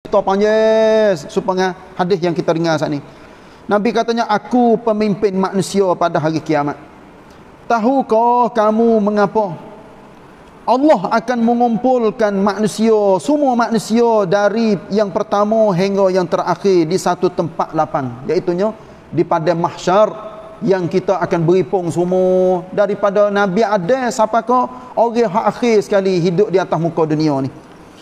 cerita panjang supaya hadis yang kita dengar saat ni. Nabi katanya, aku pemimpin manusia pada hari kiamat. Tahukah kamu mengapa Allah akan mengumpulkan manusia, semua manusia dari yang pertama hingga yang terakhir di satu tempat lapang, iaitunya di padang mahsyar, yang kita akan beripung semua daripada Nabi Adam sampai ke orang hak akhir sekali hidup di atas muka dunia ni.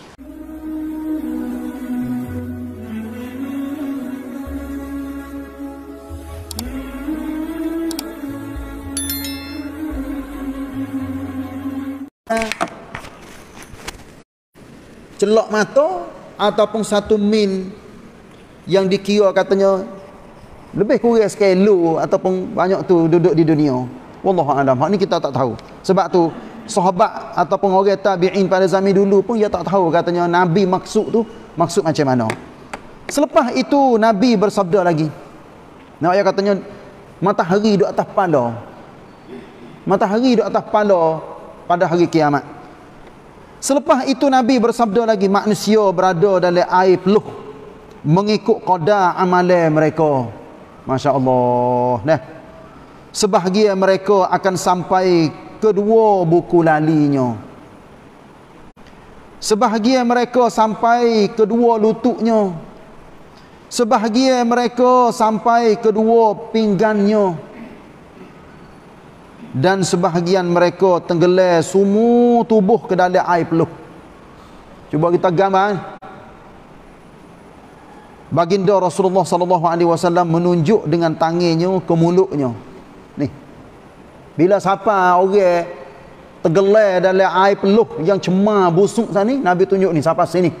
Celok mata ataupun 1 mil yang dikira katanya lebih kurang sekilo ataupun banyak tu duduk di dunia. Wallahu a'lam. Hak ni kita tak tahu. Sebab tu sahabat ataupun orang tabi'in pada zaman dulu pun dia tak tahu katanya Nabi maksud tu maksud macam mana. Selepas itu Nabi bersabda lagi. Nak ayat katanya matahari duduk atas kepala. Matahari duduk atas kepala pada hari kiamat. Selepas itu Nabi bersabda lagi, manusia berada dalam air peluh mengikut qadar amalan mereka. Masya Allah. Nah, sebahagian mereka akan sampai kedua buku lalinya. Sebahagian mereka sampai kedua lututnya. Sebahagian mereka sampai kedua pinggannya. Dan sebahagian mereka tenggelam semua tubuh ke dalam air peluh. Cuba kita gambar. Baginda Rasulullah sallallahu alaihi wasallam menunjuk dengan tangannya ke mulutnya. Ni. Bila siapa orang tenggelam dalam air peluh yang cemar busuk sana ni, Nabi tunjuk ni siapa sini.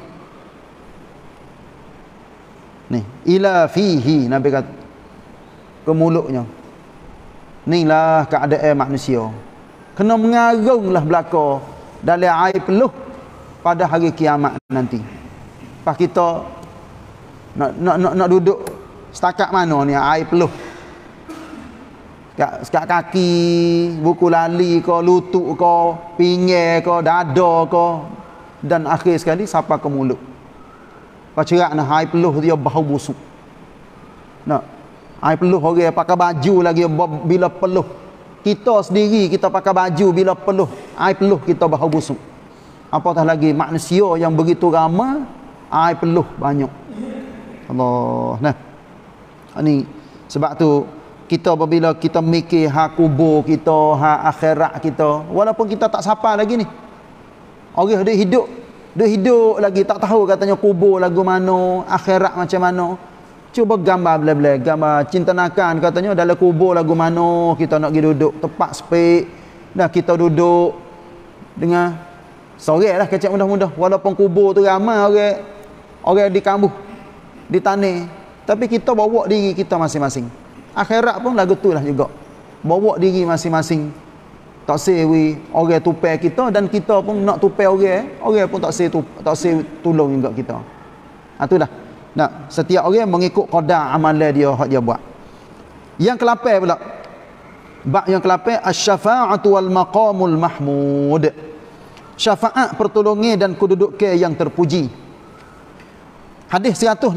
Ni, ila fihi, Nabi kata ke mulutnya. Inilah keadaan manusia. Kena mengarunglah belaka dalam air peluh pada hari kiamat nanti. Pas kita nak duduk setakat mana ni air peluh. Sekat kaki, buku lali ke, lutut ke, pinggir ke, dada ke, dan akhir sekali sampai ke mulut. Pas cerak nah air peluh dia bau busuk. Nak air peluh orang pakai baju lagi bila peluh. Kita sendiri kita pakai baju bila peluh, air peluh kita bau busuk. Apatah lagi manusia yang begitu ramai, air peluh banyak. Allah. Nah. Ini sebab tu kita apabila kita mikir hak kubur kita, hak akhirat kita, walaupun kita tak sapa lagi ni. Orang dia hidup lagi tak tahu katanya kubur lagu mana, akhirat macam mana. Cuba gambar belah-belah, gambar cintanakan katanya dalam kubur lagu mana kita nak pergi duduk tempat sepik. Dah kita duduk dengan sorang lah kecek mudah-mudah. Walaupun kubur tu ramai orang di kambuh, di tanah, tapi kita bawa diri kita masing-masing. Akhirat pun lagu tu lah juga. Bawa diri masing-masing. Tak sewi orang tupai kita, dan kita pun nak tupai orang pun tak sewi tolong juga kita. Itulah. Nah, setiap orang mengikut qadar amalan dia hak dia buat. Yang ke-8 pula. Bab yang ke-8, asy-syafa'atu wal maqamul mahmud. Syafaat, pertolongan dan kedudukan yang terpuji. Hadis 170.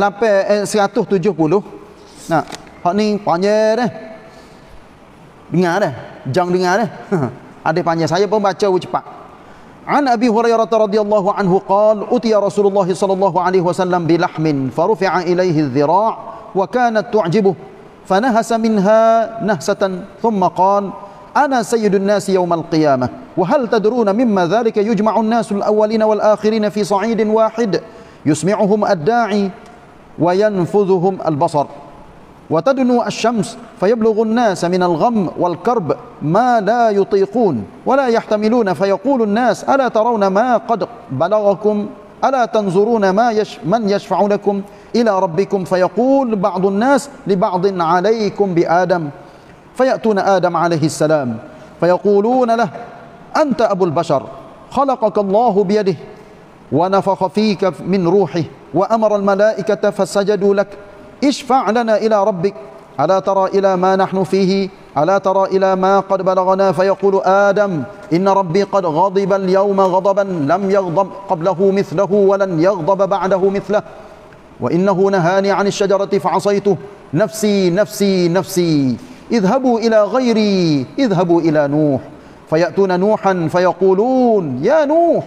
Nah, hak ni panjang dah. Dengar dah. Jangan dengar dah. Hadis panjang, saya pun baca cepat. عن أبي هريرة رضي الله عنه قال أتي رسول الله صلى الله عليه وسلم بلحم فرفع إليه الذراع وكانت تعجبه فنهس منها نهسة ثم قال أنا سيد الناس يوم القيامة وهل تدرون مما ذلك يجمع الناس الأولين والآخرين في صعيد واحد يسمعهم الداعي وينفذهم البصر وتدنو الشمس فيبلغ الناس من الغم والكرب ما لا يطيقون ولا يحتملون فيقول الناس ألا ترون ما قد بلغكم ألا تنظرون من يشفع لكم إلى ربكم فيقول بعض الناس لبعض عليكم بآدم فيأتون آدم عليه السلام فيقولون له أنت أبو البشر خلقك الله بيده ونفخ فيك من روحه وأمر الملائكة فسجدوا لك اشفع لنا إلى ربك ألا ترى إلى ما نحن فيه ألا ترى إلى ما قد بلغنا فيقول آدم إن ربي قد غضب اليوم غضبا لم يغضب قبله مثله ولن يغضب بعده مثله وإنه نهاني عن الشجرة فعصيته نفسي نفسي نفسي اذهبوا إلى غيري اذهبوا إلى نوح فيأتون نوحا فيقولون يا نوح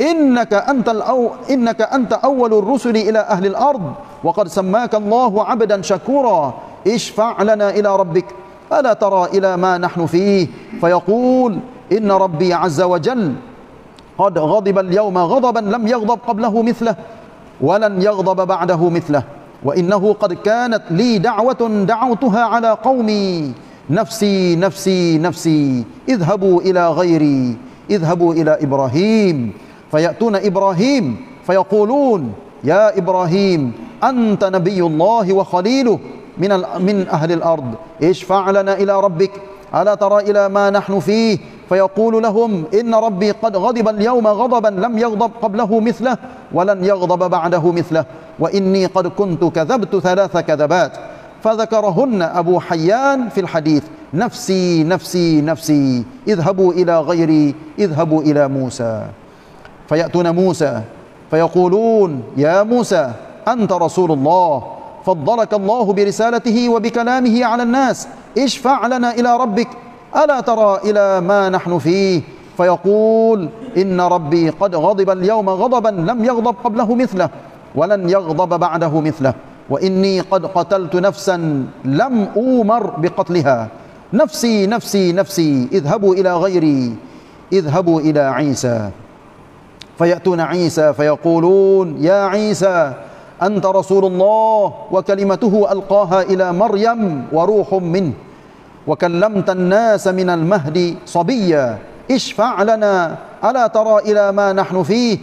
إنك أنت أول الرسل إلى أهل الأرض وقد سماك الله عبدا شكورا اشفع لنا إلى ربك ألا ترى إلى ما نحن فيه فيقول إن ربي عز وجل قد غضب اليوم غضبا لم يغضب قبله مثله ولن يغضب بعده مثله وإنه قد كانت لي دعوة دعوتها على قومي نفسي نفسي نفسي اذهبوا إلى غيري اذهبوا إلى إبراهيم فيأتون إبراهيم فيقولون يا إبراهيم أنت نبي الله وخليله من أهل الأرض اشفع لنا إلى ربك ألا ترى إلى ما نحن فيه فيقول لهم إن ربي قد غضب اليوم غضبا لم يغضب قبله مثله ولن يغضب بعده مثله وإني قد كنت كذبت 3 كذبات فذكرهن أبو حيان في الحديث نفسي نفسي نفسي اذهبوا إلى غيري اذهبوا إلى موسى فيأتون موسى فيقولون يا موسى أنت رسول الله فضلك الله برسالته وبكلامه على الناس اشفع لنا إلى ربك ألا ترى إلى ما نحن فيه فيقول إن ربي قد غضب اليوم غضبا لم يغضب قبله مثله ولن يغضب بعده مثله وإني قد قتلت نفسا لم أومر بقتلها نفسي نفسي نفسي اذهبوا إلى غيري اذهبوا إلى عيسى فيأتون عيسى فيقولون يا عيسى أنت رسول الله وكلمته ألقاها إلى مريم وروح منه وكلمت الناس من المهد صبيا اشفع لنا ألا ترى إلى ما نحن فيه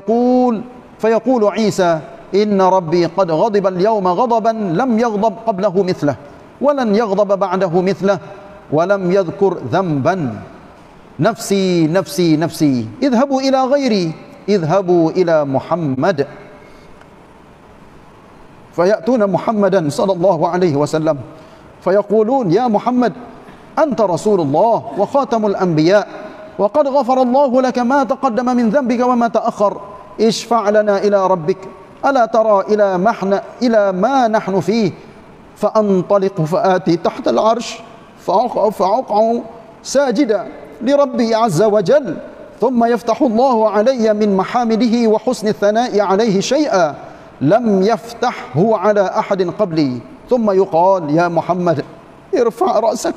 فيقول عيسى إن ربي قد غضب اليوم غضبا لم يغضب قبله مثله ولن يغضب بعده مثله ولم يذكر ذنبا نفسي نفسي نفسي اذهبوا إلى غيري اذهبوا إلى محمد فيأتون محمدا صلى الله عليه وسلم فيقولون يا محمد أنت رسول الله وخاتم الأنبياء وقد غفر الله لك ما تقدم من ذنبك وما تأخر اشفع لنا إلى ربك ألا ترى إلى ما نحن فيه فأنطلق فآتي تحت العرش فأقع ساجدا لربي عز وجل ثم يفتح الله علي من محامده وحسن الثناء عليه شيئا لم يفتحه على أحد قبلي ثم يقال يا محمد ارفع رأسك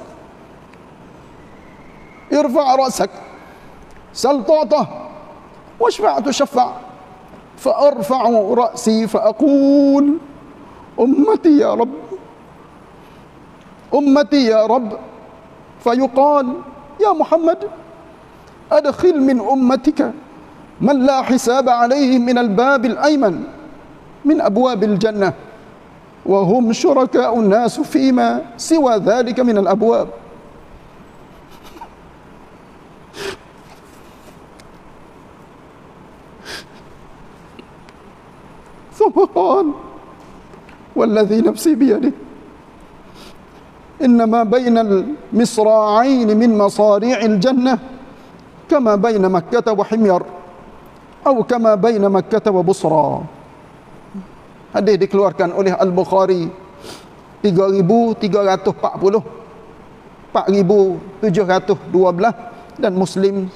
ارفع رأسك سل تعطى واشفع تشفع فأرفع رأسي فأقول أمتي يا رب أمتي يا رب فيقال يا محمد أدخل من أمتك من لا حساب عليه من الباب الأيمن من أبواب الجنة وهم شركاء الناس فيما سوى ذلك من الأبواب ثم قال والذي نفسي بيده إنما بين المصراعين من مصاريع الجنة كما بين مكة وحمير أو كما بين مكة وبصرى. Hadis dikeluarkan oleh Al-Bukhari 3340, 4712 dan Muslim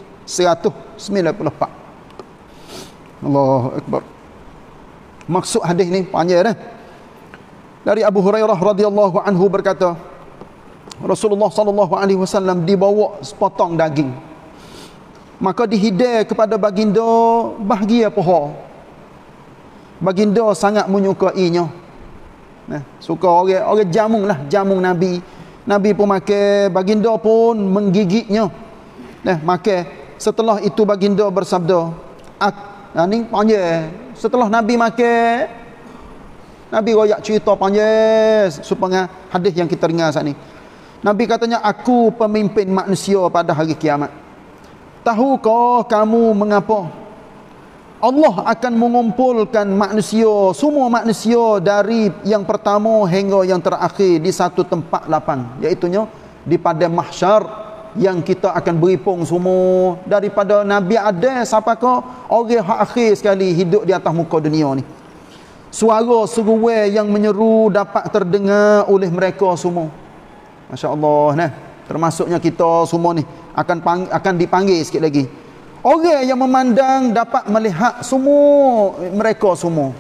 194. Allahu Akbar. Maksud hadis ni panjang dah. Dari Abu Hurairah radhiyallahu anhu berkata, Rasulullah sallallahu alaihi wasallam dibawa sepotong daging. Maka dihidai kepada baginda bahagia paha. Baginda sangat menyukainya. Nah, suka orang jamung lah, jamung Nabi. Nabi pun makan, baginda pun menggigitnya. Nah, makan. Setelah itu baginda bersabda, ni panjang. Setelah Nabi makan, Nabi royak cerita panjang supaya hadis yang kita dengar saat ni. Nabi katanya, aku pemimpin manusia pada hari kiamat. Tahukah kamu mengapa Allah akan mengumpulkan manusia, semua manusia dari yang pertama hingga yang terakhir di satu tempat lapang, iaitunya di padang mahsyar yang kita akan beripung semua daripada Nabi Adam sampai ke orang yang akhir sekali hidup di atas muka dunia ni. Suara seruai yang menyeru dapat terdengar oleh mereka semua. Masya Allah, nah. Termasuknya kita semua ni akan dipanggil sikit lagi. Orang yang memandang dapat melihat semua mereka semua.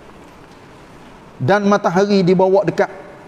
Dan matahari dibawa dekat.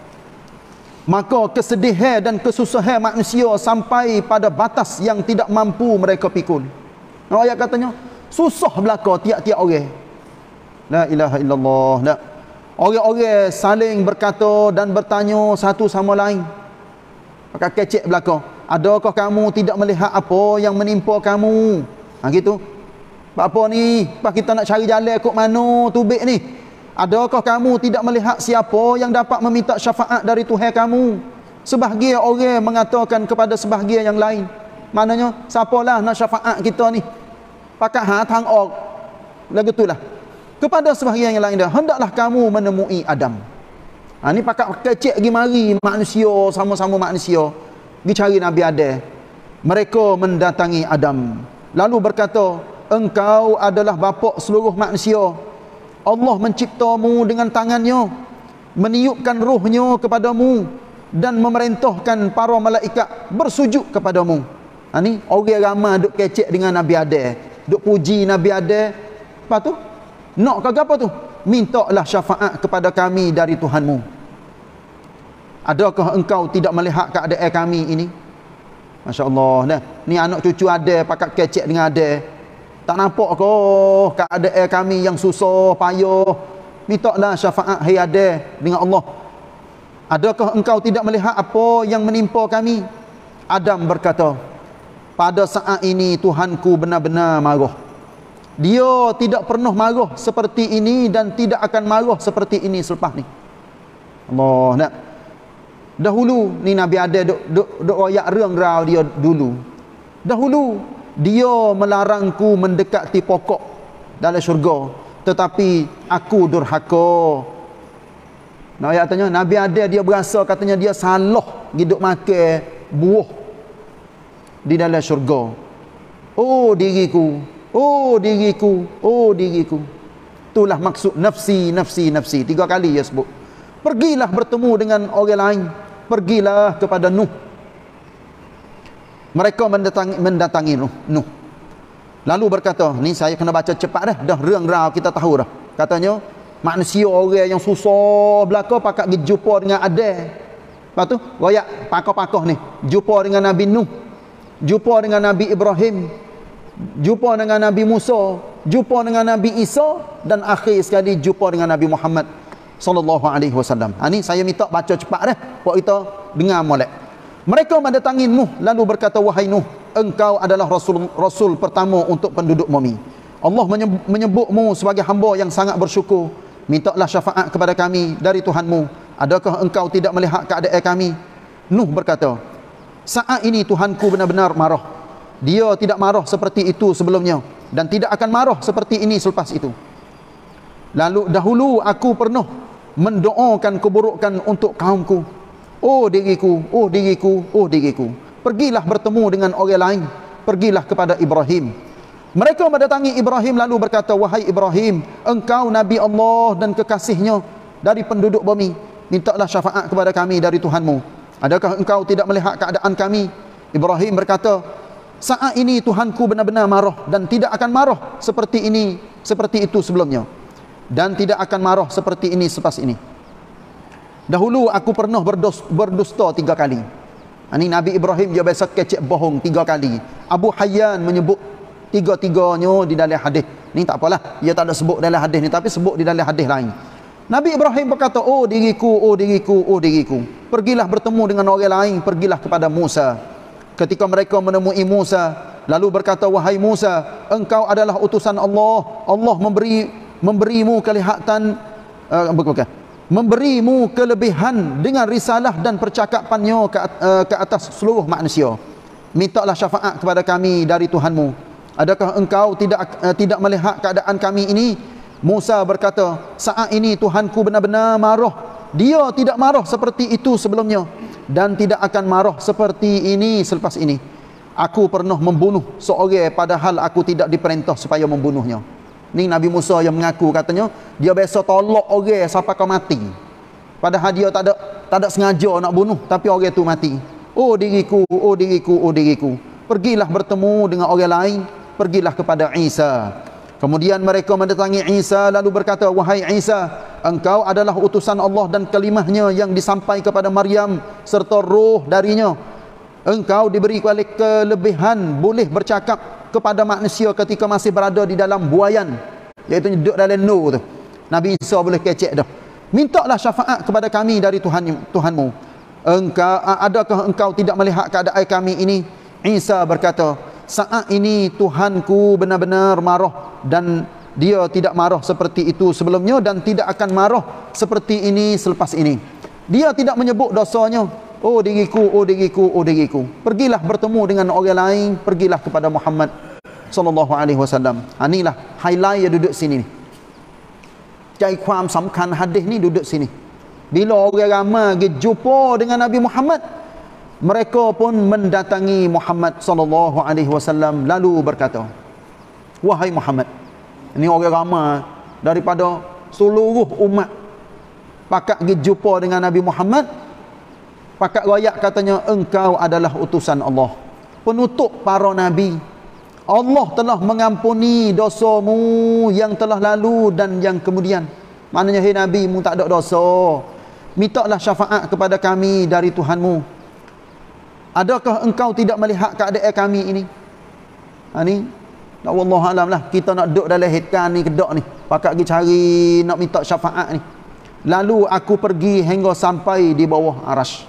Maka kesedihan dan kesusahan manusia sampai pada batas yang tidak mampu mereka pikul. Nah, ayat katanya, susah belaka tiap-tiap orang. La ilaha illallah. La. Orang-orang saling berkata dan bertanya satu sama lain. Maka kecek belaka. Adakah kamu tidak melihat apa yang menimpa kamu? Ha gitu. Apa ni? Pak kita nak cari jalan kok mana tubik ni? Adakah kamu tidak melihat siapa yang dapat meminta syafaat dari Tuhan kamu? Sebahagian orang mengatakan kepada sebahagian yang lain. Maknanya, siapalah nak syafaat kita ni? Pakat tang ok. Lagu itulah. Kepada sebahagian yang lain dah, hendaklah kamu menemui Adam. Ha, ni pakat kecek pergi mari manusia, sama-sama manusia. Pergi cari Nabi Adam. Mereka mendatangi Adam. Lalu berkata, engkau adalah bapa seluruh manusia. Allah menciptamu dengan tangannya, meniupkan ruhnya kepadamu dan memerintahkan para malaikat bersujud kepadamu. Ha, ni orang ramai duk kecek dengan Nabi Adam. Duk puji Nabi Adam. Lepas tu, nak kagak apa tu? Mintalah syafaat kepada kami dari Tuhanmu. Adakah engkau tidak melihat keadaan kami ini? Masya Allah. Nah, ni anak cucu ada pakat kecek dengan ada. Tak nampak ke keadaan kami yang susah, payah? Mintalah syafaat hai ada dengan Allah. Adakah engkau tidak melihat apa yang menimpa kami? Adam berkata, pada saat ini Tuhanku benar-benar marah. Dia tidak pernah marah seperti ini dan tidak akan marah seperti ini selepas ni. Allah nak. Dahulu ni Nabi ada duk royak rau dia dulu. Dahulu dia melarangku mendekati pokok dalam syurga, tetapi aku durhaka. Nah, ayat tanya Nabi ada dia berasa katanya dia salah hidup makan buah di dalam syurga. Oh diriku, oh diriku, oh diriku. Itulah maksud nafsi, nafsi, nafsi. 3 kali dia sebut. Pergilah bertemu dengan orang lain. Pergilah kepada Nuh. Mereka mendatangi Nuh. Lalu berkata, ni saya kena baca cepat dah rang rau kita tahu dah. Katanya, manusia orang yang susah belaka pakat pergi jumpa dengan Adam. Lepas tu, royak pakoh-pakoh ni. Jumpa dengan Nabi Nuh. Jumpa dengan Nabi Ibrahim. Jumpa dengan Nabi Musa. Jumpa dengan Nabi Isa. Dan akhir sekali jumpa dengan Nabi Muhammad sallallahu alaihi wasallam. Ha, ni saya minta baca cepat dah. Buat kita dengar molek. Mereka mendatangi Nuh lalu berkata, wahai Nuh, engkau adalah rasul pertama untuk penduduk bumi. Allah menyebutmu sebagai hamba yang sangat bersyukur. Mintalah syafaat kepada kami dari Tuhanmu. Adakah engkau tidak melihat keadaan kami? Nuh berkata, saat ini Tuhanku benar-benar marah. Dia tidak marah seperti itu sebelumnya dan tidak akan marah seperti ini selepas itu. Lalu dahulu aku pernah mendoakan keburukan untuk kaumku. Oh diriku, oh diriku, oh diriku. Pergilah bertemu dengan orang lain. Pergilah kepada Ibrahim. Mereka mendatangi Ibrahim lalu berkata, wahai Ibrahim, engkau Nabi Allah dan kekasihnya dari penduduk bumi. Mintalah syafaat kepada kami dari Tuhanmu. Adakah engkau tidak melihat keadaan kami? Ibrahim berkata, saat ini Tuhanku benar-benar marah dan tidak akan marah seperti ini, seperti itu sebelumnya. Dan tidak akan marah seperti ini selepas ini. Dahulu aku pernah berdusta 3 kali. Ini Nabi Ibrahim dia biasa kecek bohong 3 kali. Abu Hayyan menyebut 3-3-nya di dalam hadis. Ni tak apalah, dia tak ada sebut dalam hadis ni, tapi sebut di dalam hadis lain. Nabi Ibrahim berkata, oh diriku, oh diriku, oh diriku. Pergilah bertemu dengan orang lain, pergilah kepada Musa. Ketika mereka menemui Musa, lalu berkata, wahai Musa, engkau adalah utusan Allah. Allah memberimu kelihatan memberimu kelebihan dengan risalah dan percakapannya ke atas seluruh manusia. Mintalah syafaat kepada kami dari Tuhanmu. Adakah engkau tidak melihat keadaan kami ini? Musa berkata, saat ini Tuhanku benar-benar marah. Dia tidak marah seperti itu sebelumnya dan tidak akan marah seperti ini selepas ini. Aku pernah membunuh seorang padahal aku tidak diperintah supaya membunuhnya. Ni Nabi Musa yang mengaku katanya dia biasa tolak orang sampai kau mati. Padahal dia tak ada sengaja nak bunuh, tapi orang tu mati. Oh diriku, oh diriku, oh diriku. Pergilah bertemu dengan orang lain, pergilah kepada Isa. Kemudian mereka mendatangi Isa lalu berkata, wahai Isa, engkau adalah utusan Allah dan kalimahnya yang disampaikan kepada Maryam serta roh darinya. Engkau diberi kelebihan boleh bercakap kepada manusia ketika masih berada di dalam buayan, iaitu duduk dalam nur tu. Nabi Isa boleh kecek dah. Mintalah syafaat kepada kami dari Tuhanmu. Adakah engkau tidak melihat keadaan kami ini? Isa berkata, saat ini Tuhanku benar-benar marah, dan dia tidak marah seperti itu sebelumnya dan tidak akan marah seperti ini selepas ini. Dia tidak menyebut dosanya. Oh diriku, oh diriku, oh diriku. Pergilah bertemu dengan orang lain, pergilah kepada Muhammad sallallahu alaihi wasallam. Inilah highlight yang duduk sini ni. ใจความสำคัญhadis ni duduk sini. Bila orang ramai pergi jumpa dengan Nabi Muhammad, mereka pun mendatangi Muhammad sallallahu alaihi wasallam lalu berkata, wahai Muhammad. Ini orang ramai daripada seluruh umat pakat pergi jumpa dengan Nabi Muhammad, pakat royak katanya, engkau adalah utusan Allah, penutup para nabi. Allah telah mengampuni dosamu yang telah lalu dan yang kemudian. Maknanya, hei Nabi, mu tak ada dosa. Mintalah syafaat kepada kami dari Tuhanmu. Adakah engkau tidak melihat keadaan kami ini? Ni, wallahualam lah, kita nak duduk dalam hitkan ni, kedak ni, pakat pergi cari nak minta syafaat ni. Lalu aku pergi hingga sampai di bawah arasy.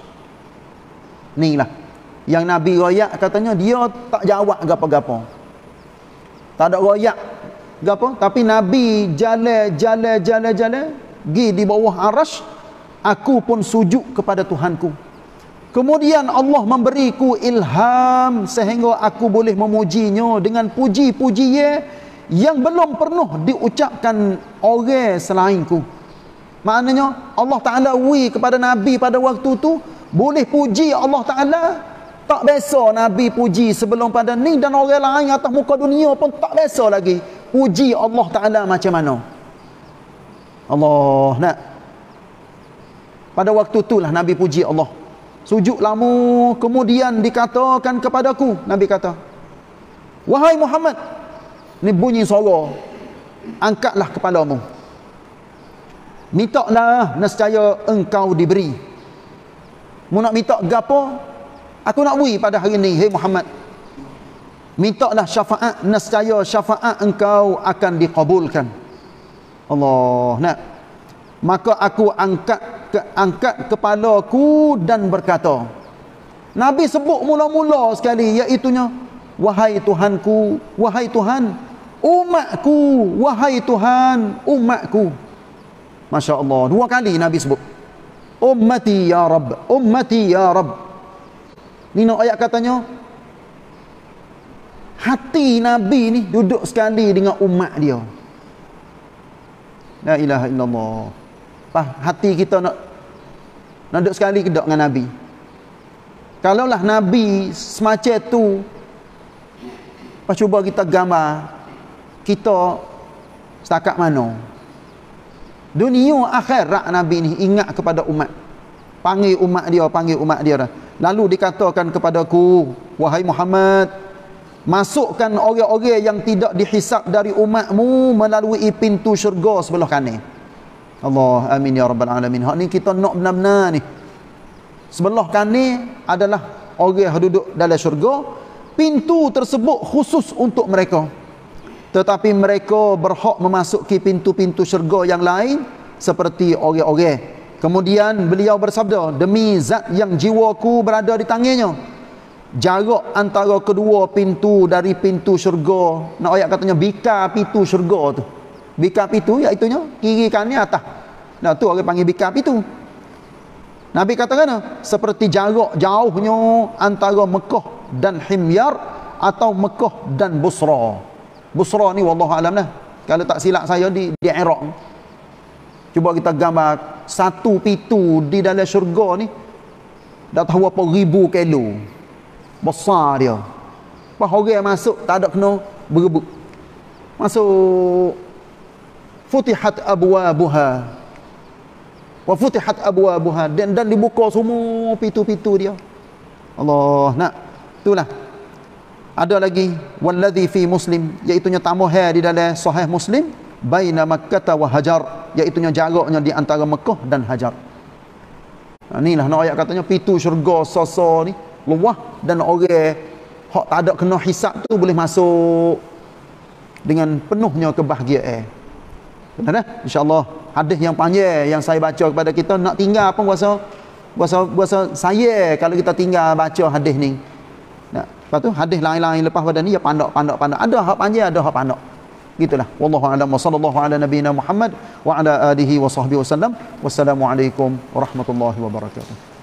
Ni lah yang Nabi royak katanya, dia tak jawab gapo-gapo. Tak ada royak gapo, tapi Nabi jalan pergi di bawah arasy. Aku pun sujud kepada Tuhanku. Kemudian Allah memberiku ilham sehingga aku boleh memujinya dengan puji-pujian yang belum pernah diucapkan orang selainku. Maknanya Allah Ta'ala kepada Nabi pada waktu tu boleh puji Allah Ta'ala. Tak biasa Nabi puji sebelum pada ni, dan orang lain atas muka dunia pun tak biasa lagi puji Allah Ta'ala macam mana. Allah nak. Pada waktu itulah Nabi puji Allah. Sujud lama, kemudian dikatakan kepadaku, Nabi kata, wahai Muhammad, ni bunyi suara, angkatlah kepalamu. Mintalah nescaya engkau diberi. Mu nak minta gapo? Aku nak beri pada hari ini, hei Muhammad. Mintalah syafaat, nescaya syafaat engkau akan dikabulkan. Allah nak. Maka aku angkat kepalaku dan berkata. Nabi sebut mula-mula sekali, iaitunya, wahai Tuhanku, wahai Tuhan umatku, wahai Tuhan umatku. Masya Allah, 2 kali Nabi sebut ummati ya Rabb, ummati ya Rabb. Ni nak ayat katanya, hati Nabi ni duduk sekali dengan umat dia. La ilaha illallah. Hati kita nak duduk sekali ke dengan Nabi. Kalaulah Nabi semacam tu, cuba kita gambar kita setakat mana. Dunia akhirat Nabi ni ingat kepada umat. Panggil umat dia dah. Lalu dikatakan kepadaku, wahai Muhammad, masukkan orang-orang yang tidak dihisap dari umatmu melalui pintu syurga sebelah kanan. Allah, amin ya rabbal alamin. Hak ni kita nak benar-benar ni. Sebelah kanan adalah orang yang duduk dalam syurga. Pintu tersebut khusus untuk mereka. Tetapi mereka berhak memasuki pintu-pintu syurga yang lain seperti orang-orang. Kemudian beliau bersabda, demi zat yang jiwaku berada di tangannya, jarak antara kedua pintu dari pintu syurga, nak ayat katanya bika pintu syurga tu. Bika pintu iaitunya kiri kanan atas. Nah tu orang panggil bika pintu. Nabi katakan seperti jarak jauhnya antara Mekah dan Himyar atau Mekah dan Busra. Busra ni wallahu alam lah. Kalau tak silap saya di Iraq. Cuba kita gambar satu pintu di dalam syurga ni dah tahu apa ribu kilo. Besar dia. Pas orang masuk tak ada kena berebut. Masuk futihat abwabuha wa futihat abwabuha, dan dibuka semua pintu-pintu dia. Allah, nak itulah. Ada lagi wallazi fi Muslim, iaitu nya tambah di dalam sahih Muslim, baina Makkah wa Hajar, iaitu nya jaraknya di antara Mekah dan Hajar. Inilah nak ayat katanya pintu syurga sasa ni luah, dan orang hak tak ada kena hisab tu boleh masuk dengan penuhnya kebahagiaan. Benar dah? Insya-Allah hadis yang panjang yang saya baca kepada kita, nak tinggal apa bahasa saya kalau kita tinggal baca hadis ni. Nah, lepas tu hadis lain-lain lepas pada ni ya pandak. Ada hak panjang, ada hak pandak. Gitulah. Wallahu a'lam wa sallallahu ala nabiyyina Muhammad wa ala alihi wa sahbihi wasallam. Wassalamualaikum warahmatullahi wabarakatuh.